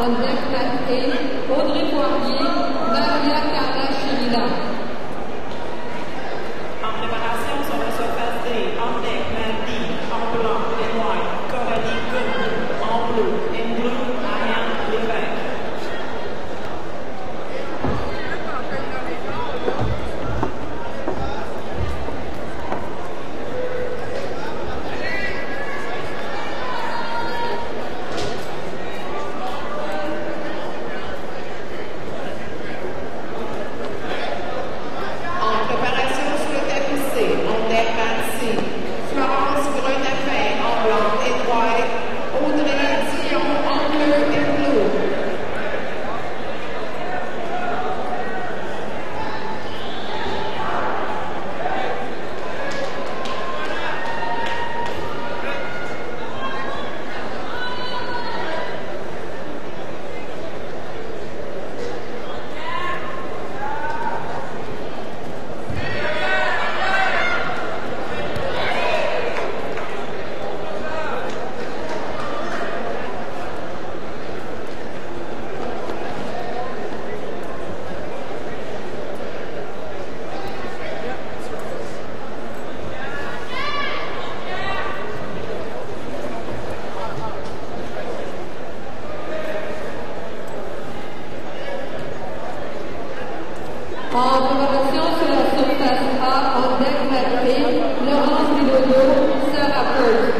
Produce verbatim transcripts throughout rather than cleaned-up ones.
on deck mat A, Audrey Poirier, Maria Carla Chirila. En préparation sur la surface D, on deck mat B, en blanc et white, Coralie Goodman, en bleu, in blue, Ariane Lévesque. En préparation sur la surface A, on deck mat B, Laurence Bilodeau, Sarah Perth.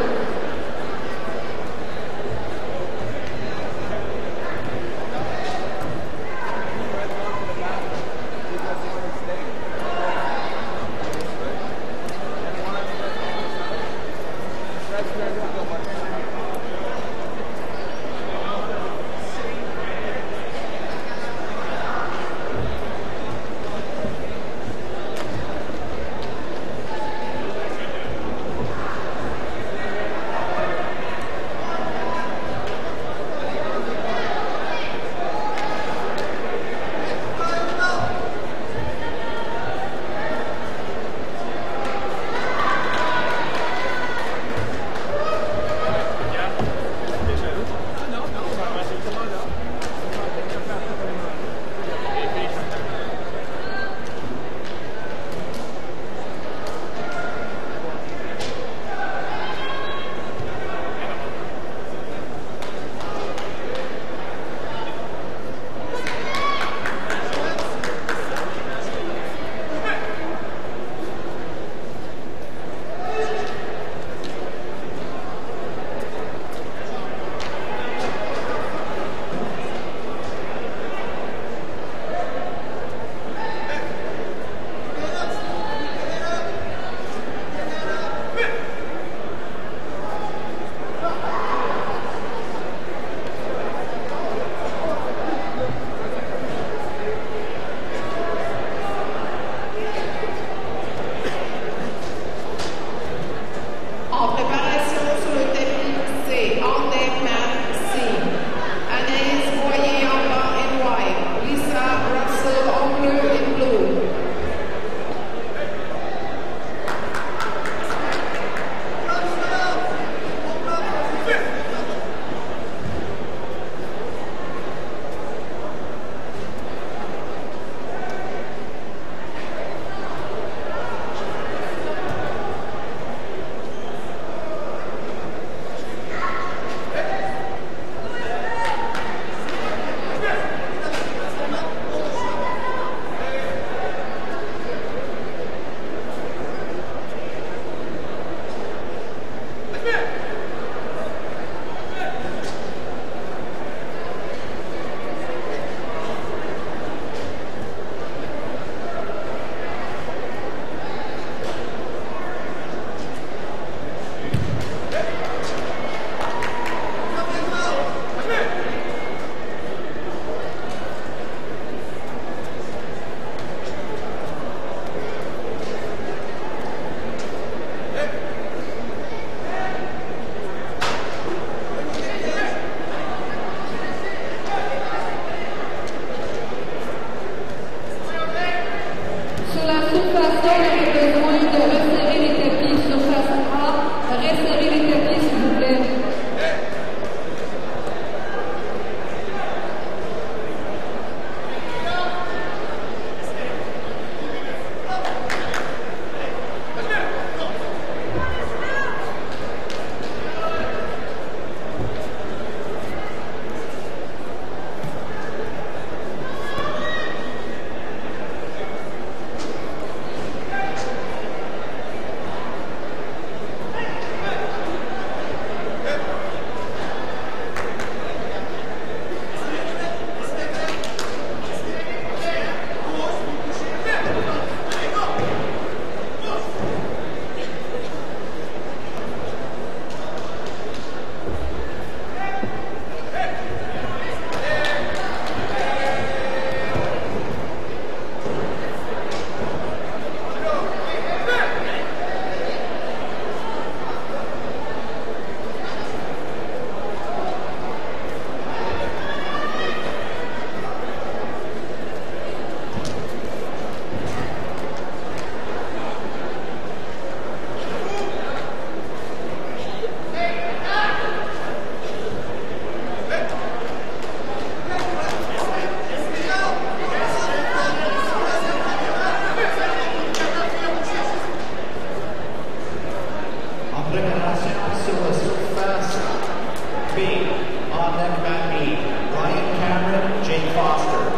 B. On deck mat B, Ryan Cameron, Jake Foster.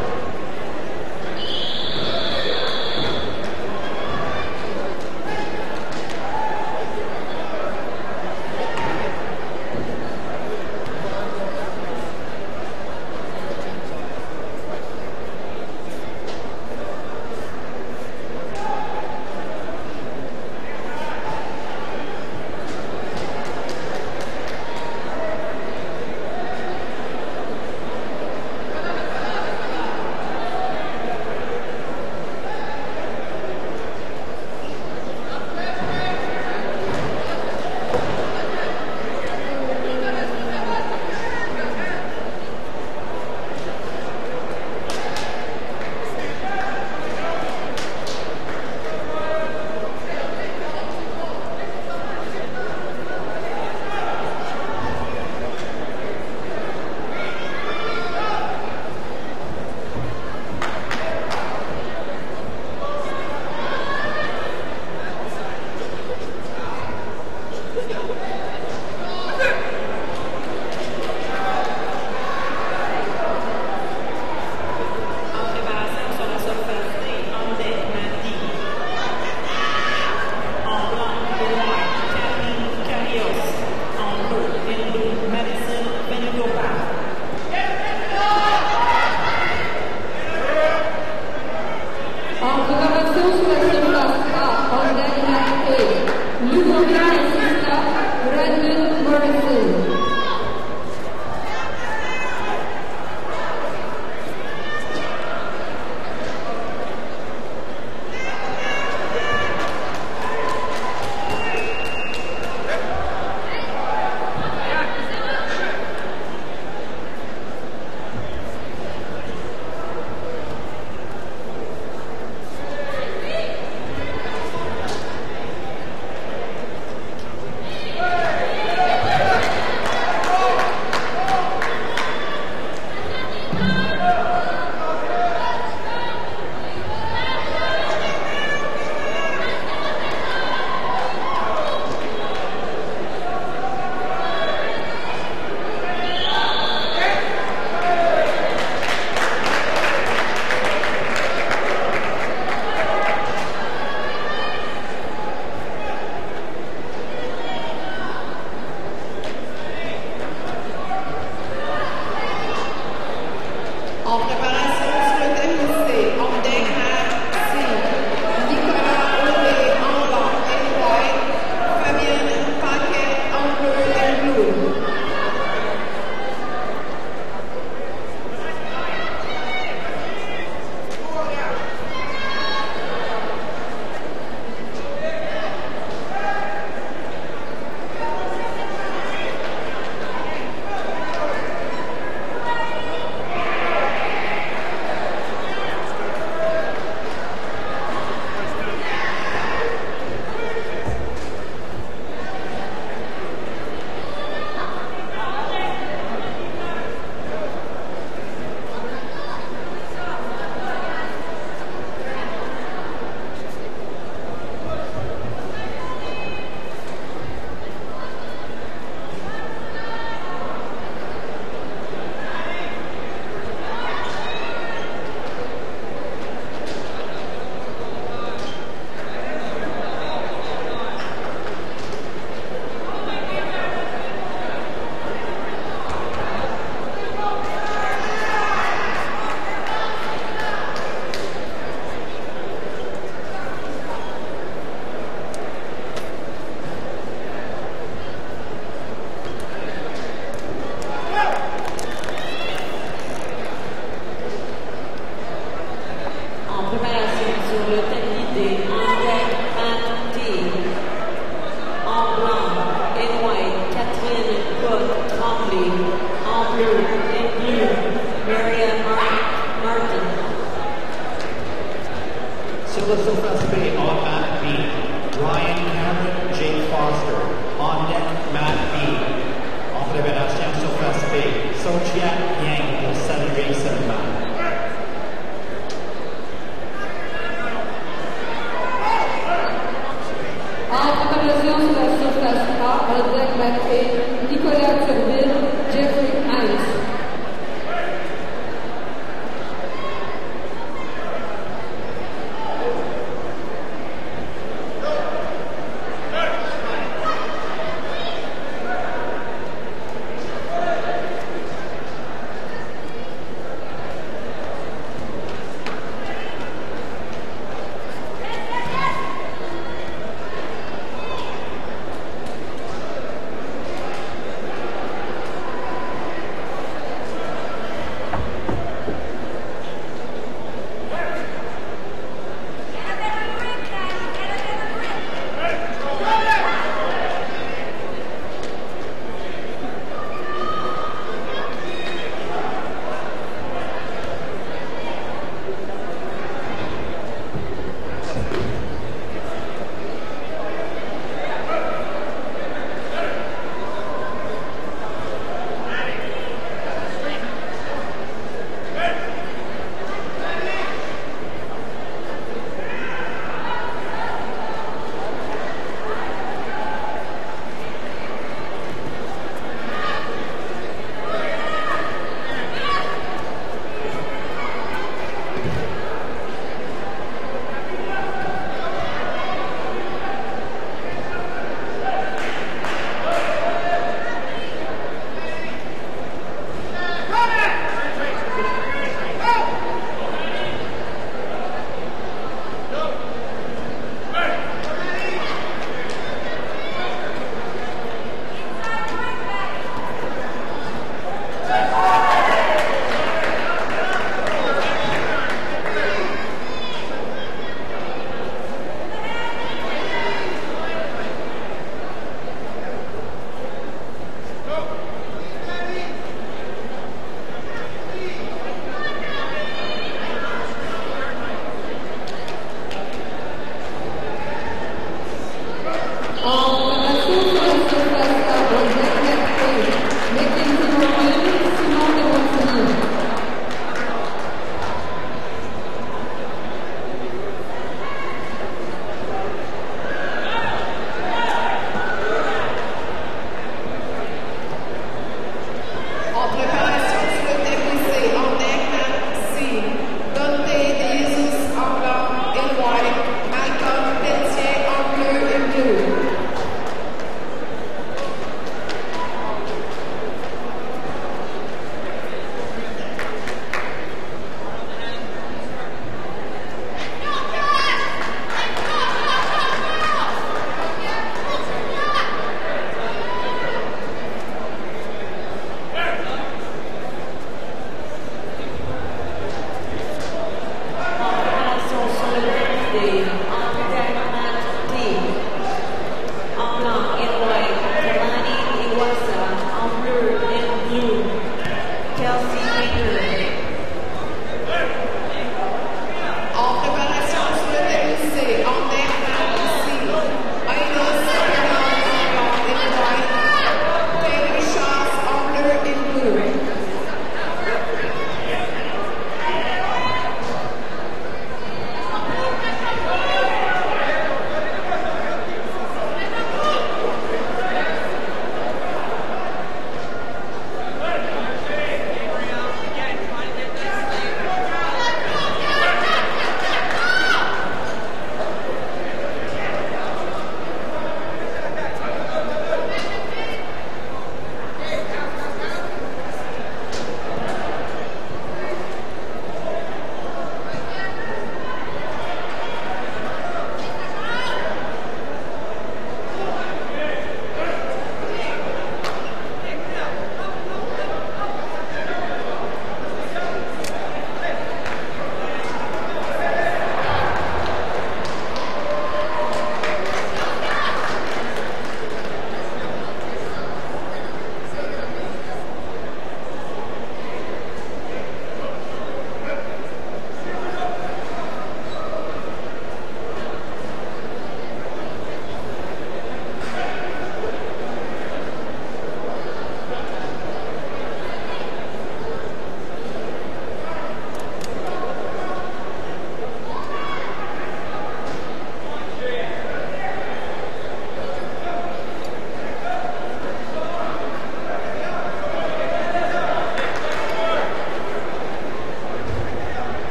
En préparation sur la surface A, Albert Maté, Nicolas Turbine,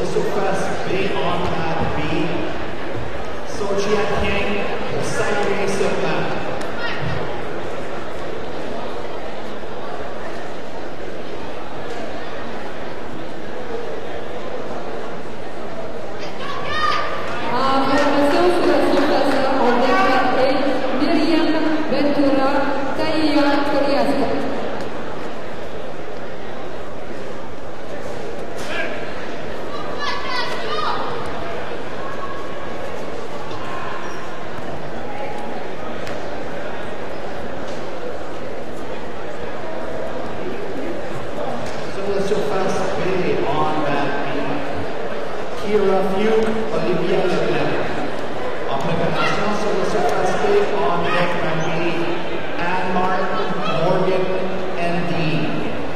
surface B on mat B, Sochia King, Saturday sur mat. En préparation sur la surface A, on déclare Myriam Ventura Taïa Coriasco. Surface B on mat B, Kira Fugue, Olivia Leblanc. En préparation sur la surface B on deck mat B, Anne Martin, Morgan, and Dean.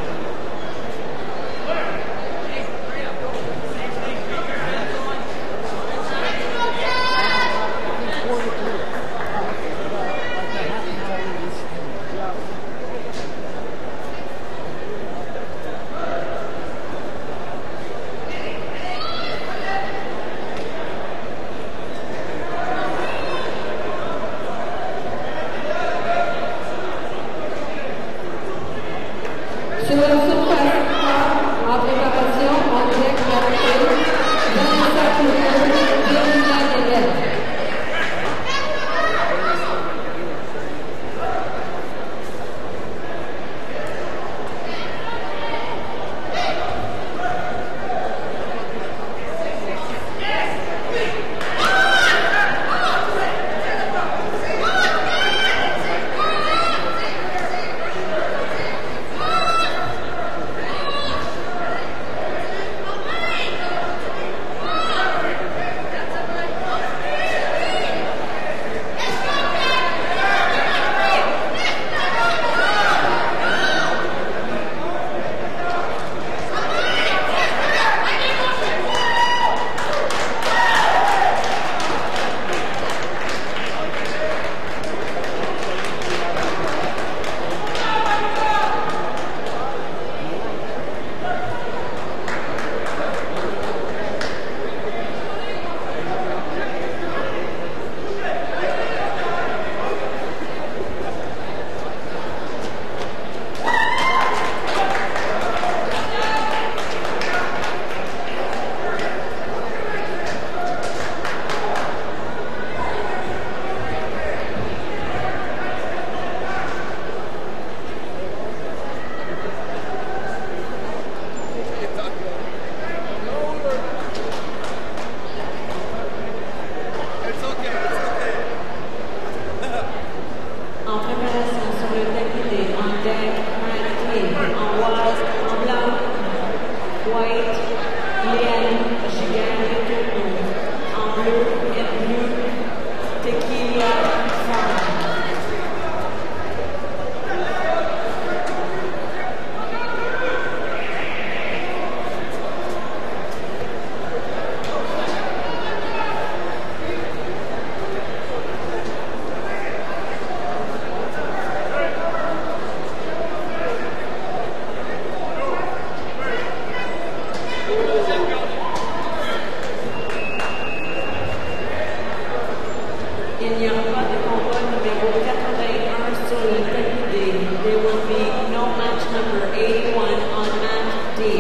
Sur la surface A, en préparation, on déclare Vanessa Couture, Domina Hélène. En préparation sur le tapis D, en deck, mat D, en white, en blanc, white, Léane, Gigan, en bleu, et bleu, Tequila, Farm. Il n'y aura pas de combat numéro quatre-vingt-un sur le tapis D. There will be no match number eighty-one on mat D.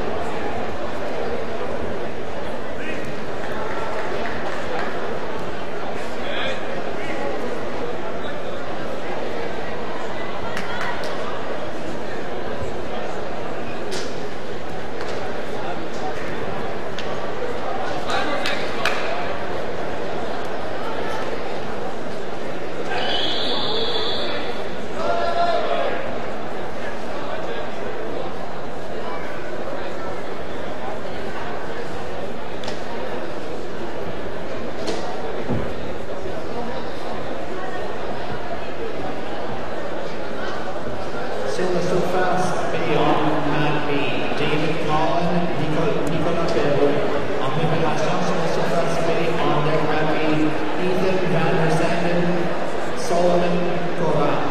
Sur la surface B on mat B, David Collin, Nicolas Bello. En préparation sur la surface B on deck mat B, Ethan Van der Sanden, Solomon Kovac.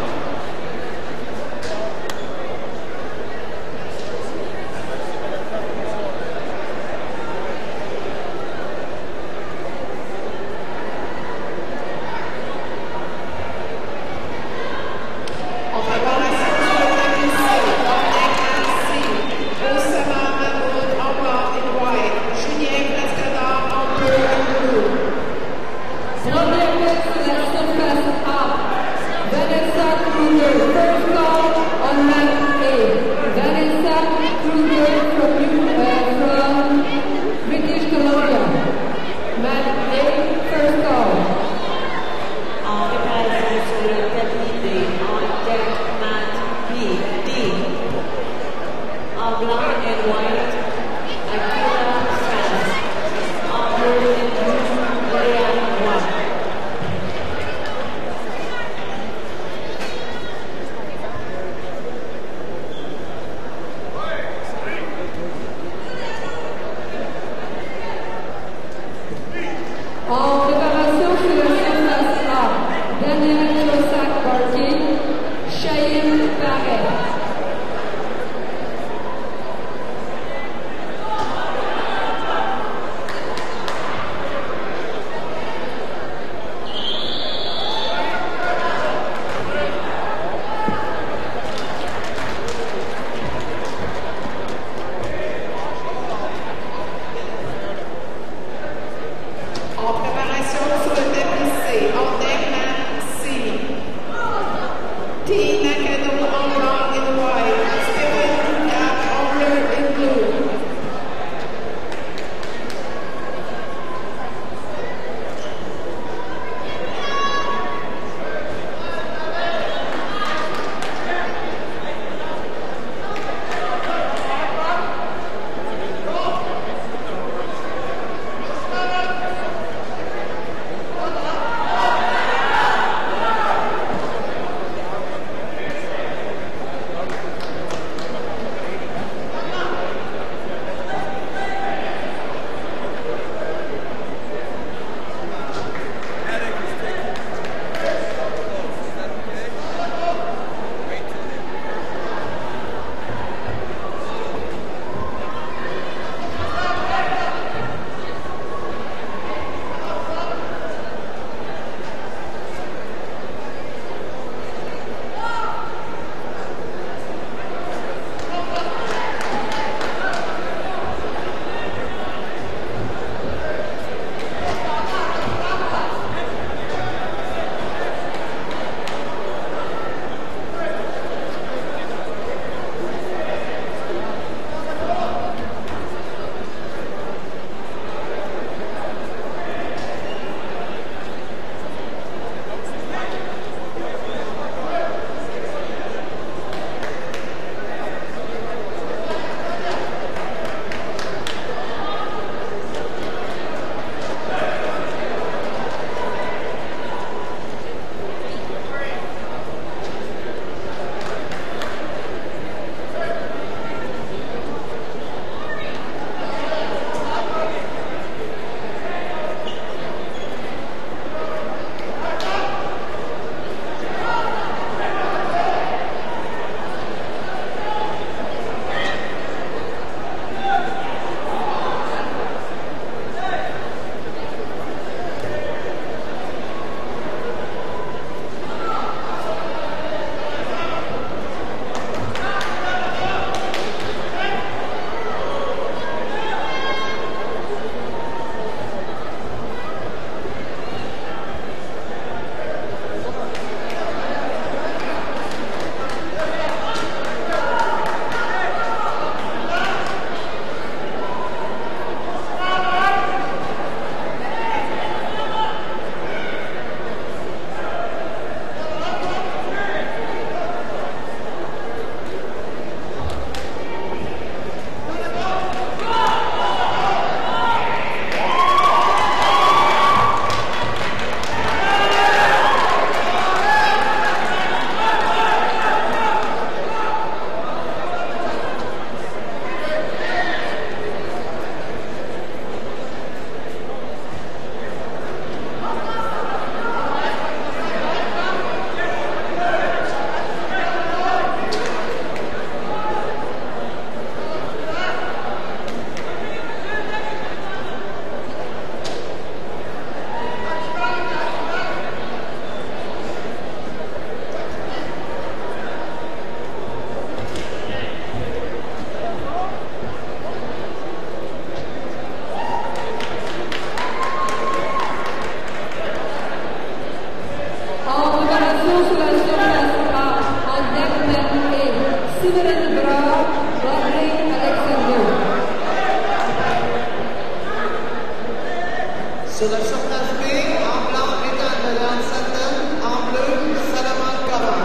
Sur la surface B, en blanc, Ethan Leland Sutton, en bleu, Salaman Kavan.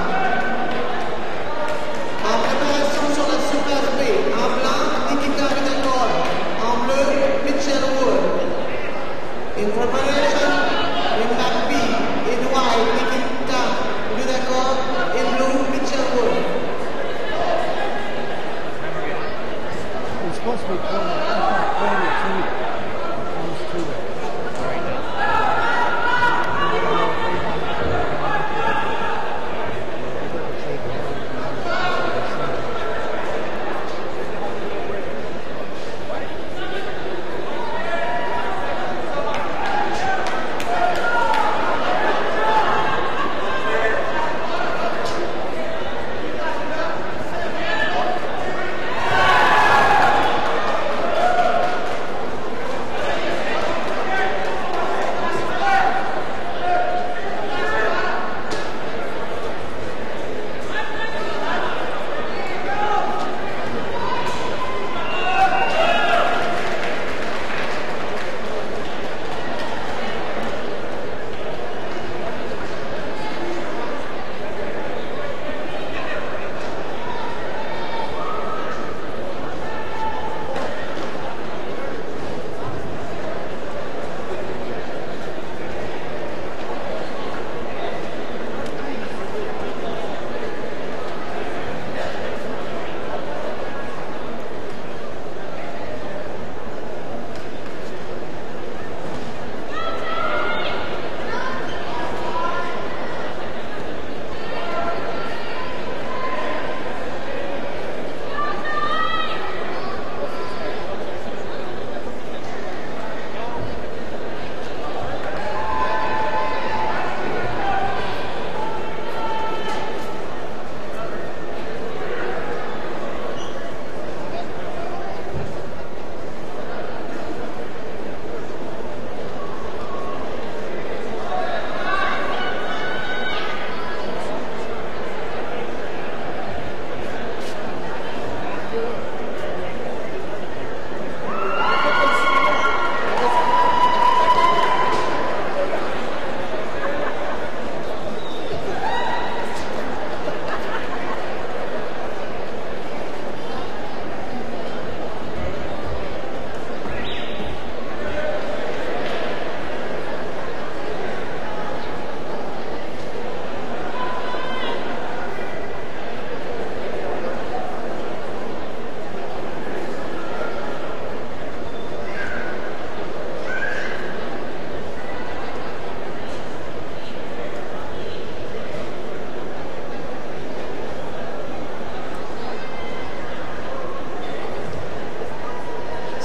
En préparation sur la surface B, en blanc, Nikita Vidakor, en bleu, Mitchell Wood. In preparation, in map B, in white, Nikita Vidakor, in blue, Mitchell Wood. It's supposed to be twenty, twenty-two. Almost two there.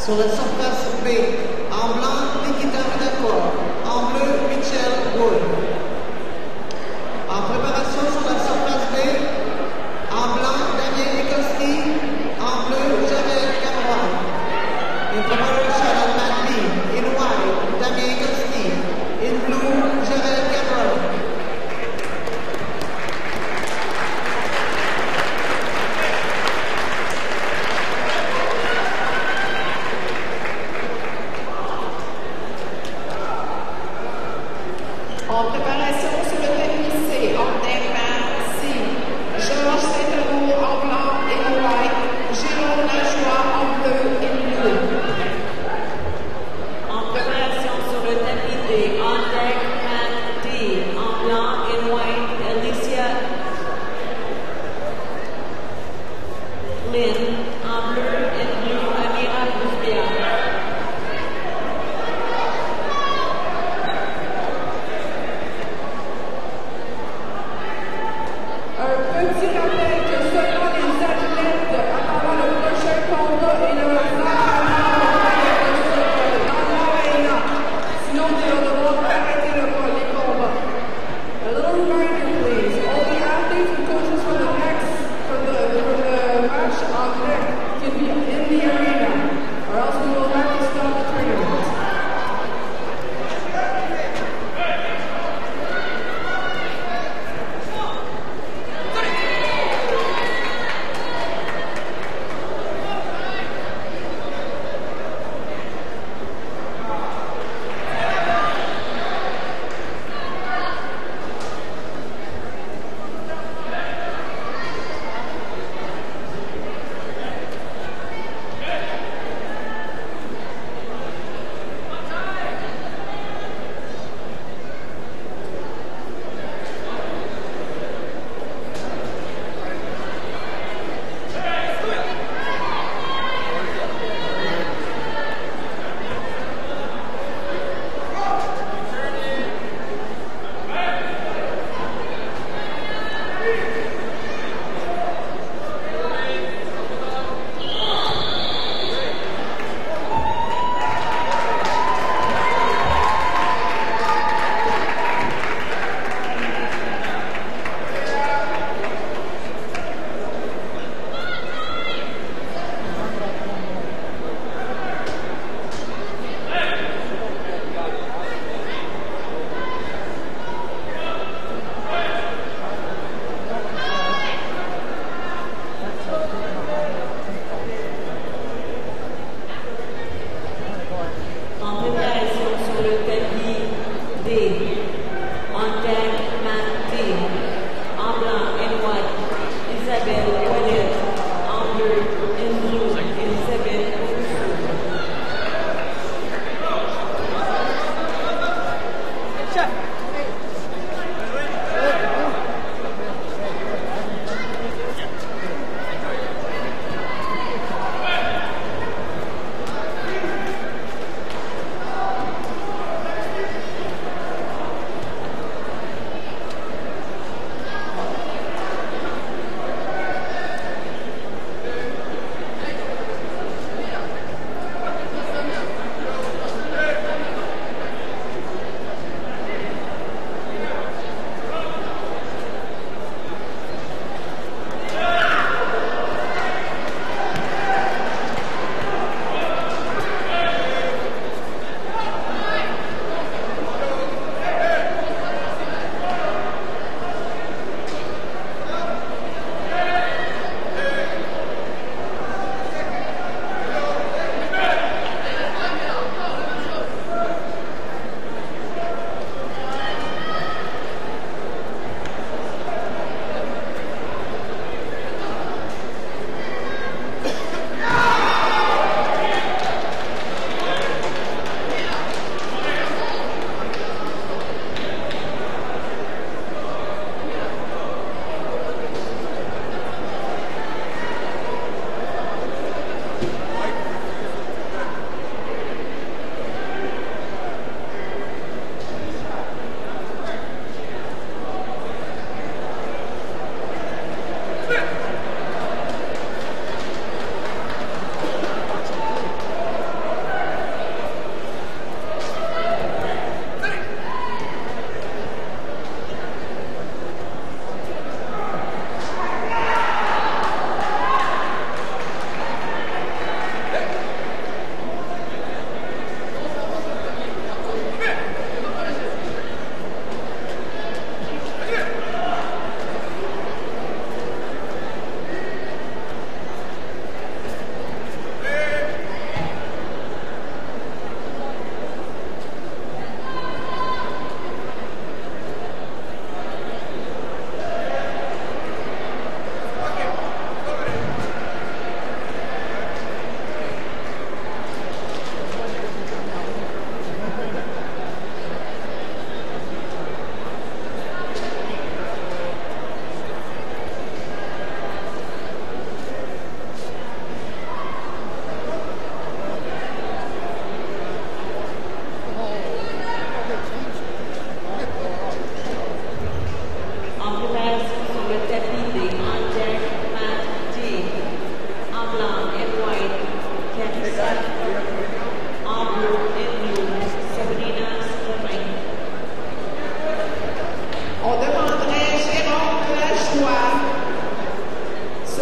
Sur la surface B, en blanc, Nikita Vidakor. En bleu, Mitchell Wood. En préparation sur la surface B, en blanc, Damien Nikoski. En bleu, Javel Cameron. In preparation on mat B, in white, Damien Nikoski. In blue, Javel Cameron. En préparation sur le tapis C, en deckman C, Georges Saint-Amour en blanc et en white, Jérôme Lajoie en bleu et bleu. En préparation sur le tapis D, en deckman D, en blanc et white, Alicia Lynn en bleu et bleu, Amira Bousbia. Un petit rappel que seulement les athlètes attendant le prochain combat et le hasard dans l'arena. Sinon, they will devoir arrêter le, les combats. A little reminder, please. All the athletes and coaches for the next, for the, for the match on deck can be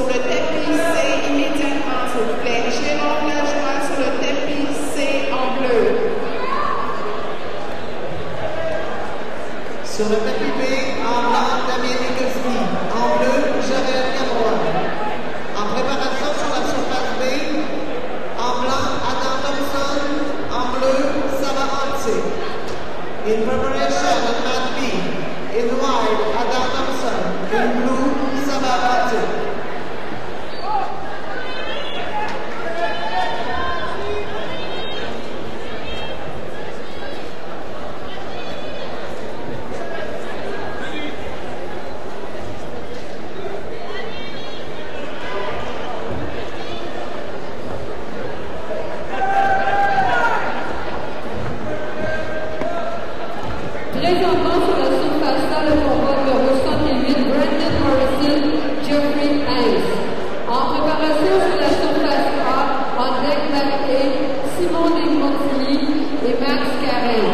le tapis C immédiatement, s'il vous plaît. Jérôme Lajoie sur le tapis C en bleu. Sur le tapis B, en blanc, Damien Nikolski. En bleu, Javel Cameron. En préparation sur la surface B, en blanc, Adam Thompson. En bleu, Saba Ante. In preparation on mat B, in white, Adam Thompson. In blue, Saba Ante. Présentement sur la surface là, le combat numéro soixante-huit, Brandon Morrison, Jeffrey Hayes. En préparation sur la surface A, en deck back A, Simon Desmontigny et Max Carrel.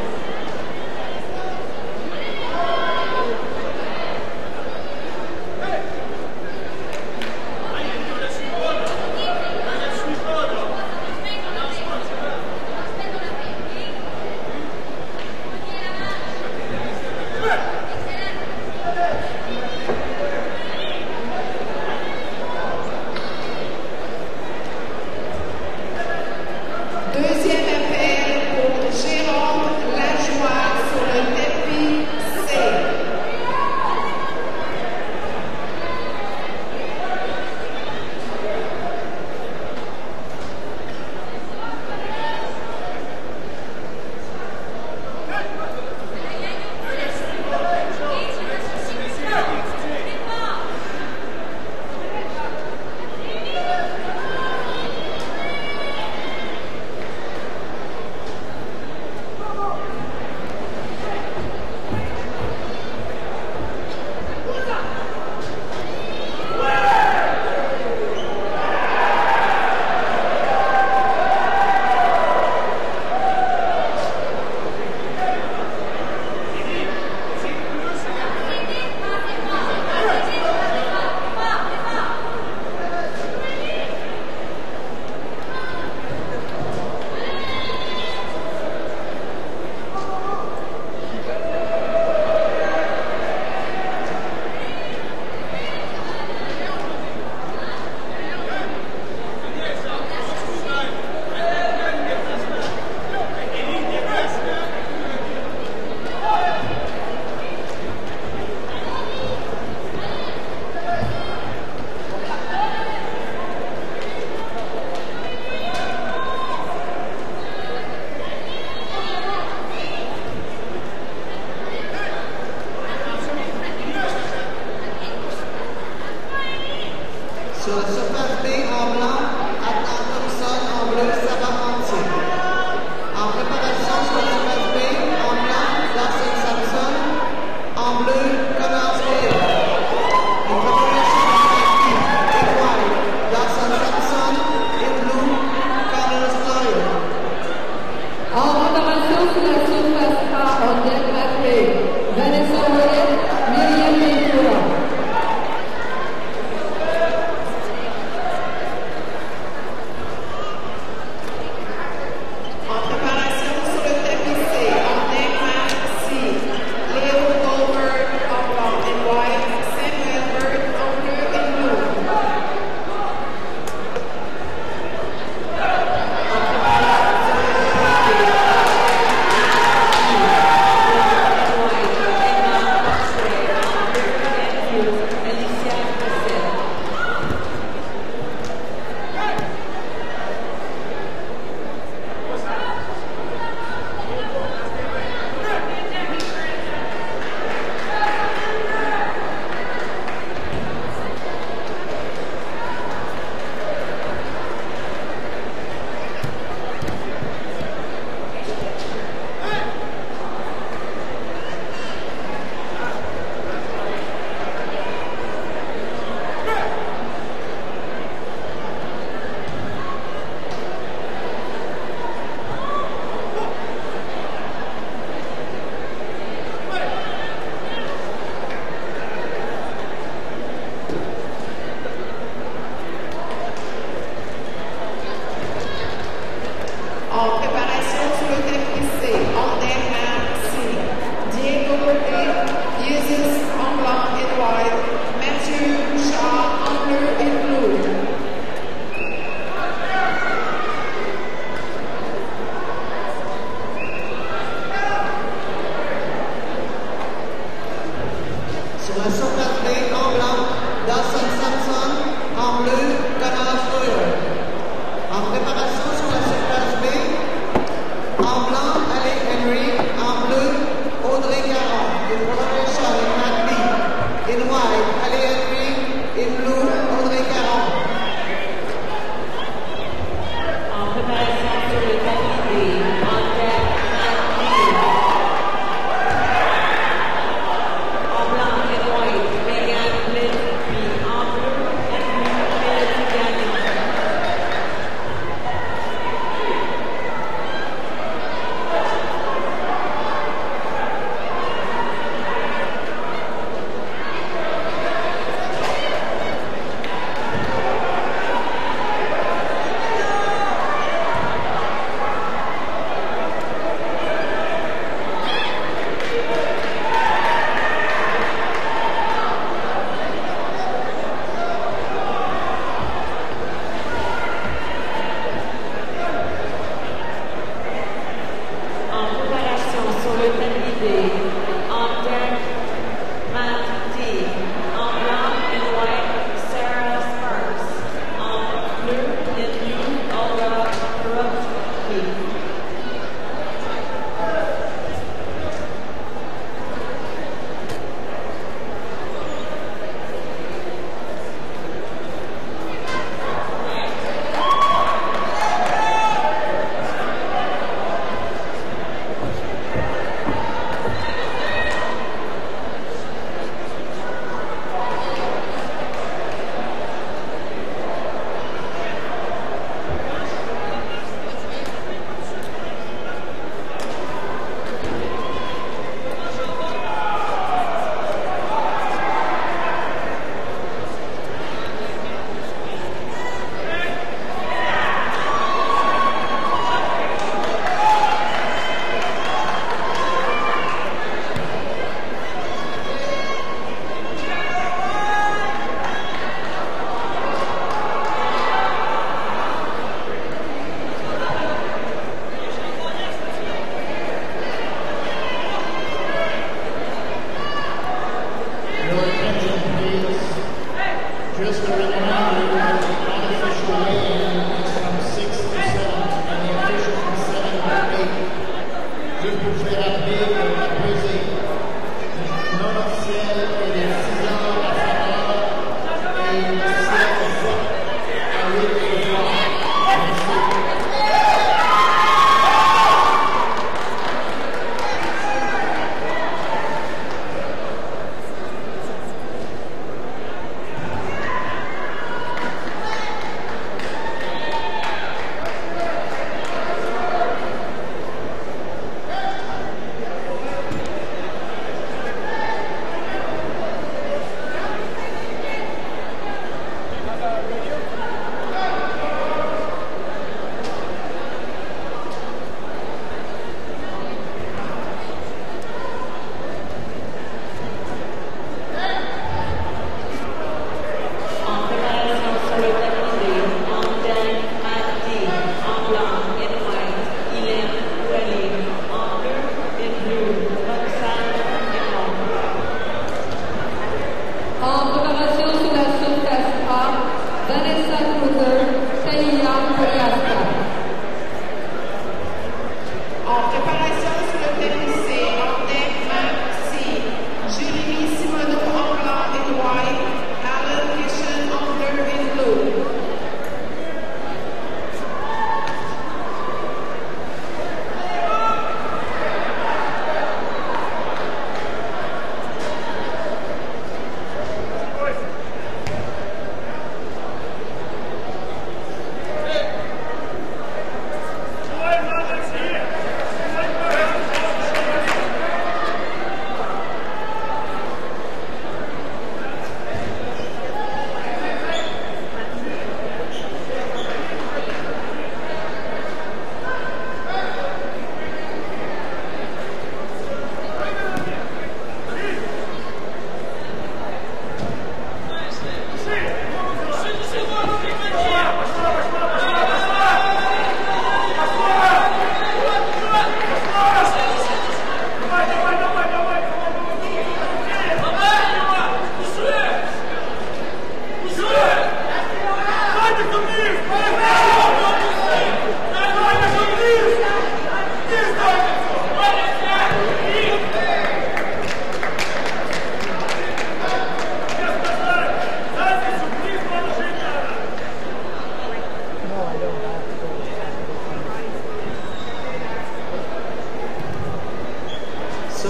Deuxième appel pour Jérôme Lajoie sur le tapis C. Sur la surface B en blanc, Adam Thompson. En bleu, Saba Ante. En préparation sur la surface B en blanc, Dawson Samson. En bleu, Connor Smith. In preparation on mat B, in white, Dawson Samson. In blue, Connor Sawyer. En préparation sur la surface A, en deck back A, Vanessa Ouellet, Myriam Ventura.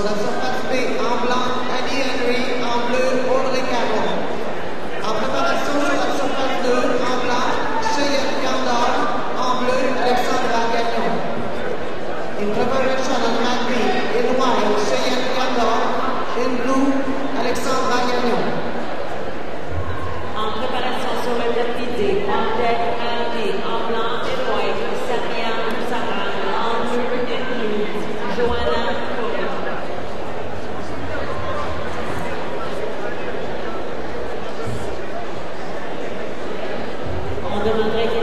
la surface B, en blanc, Annie Henry, en bleu, Audrey Caron. En préparation sur la surface deux, en blanc, Cheyenne Candor, en bleu, Alexandra Gagnon. In preparation on mat B, in white, Cheyenne Candor, in blue, Alexandra Gagnon. En préparation sur le tapis D, en deck Andy, en blanc et white, Samia Sarah, en bleu et bleu, Joanna Cole. On demanderait